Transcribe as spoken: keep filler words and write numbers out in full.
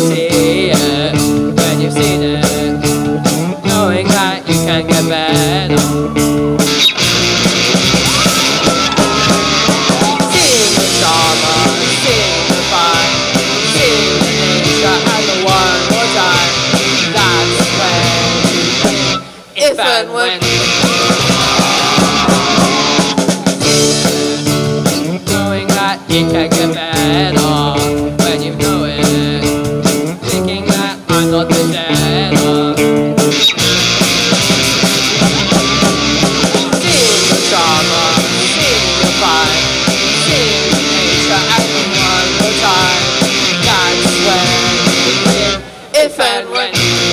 see it, when you've seen it, knowing that you can get better. Seeing the drama, seeing the fun, seeing the nature and the one more time. That's when, if and when, knowing that it can get better. When you know it, thinking that I'm not the shadow. Seeing the drama, seeing the fun, seeing the nature and the one more time. That's when, if and when.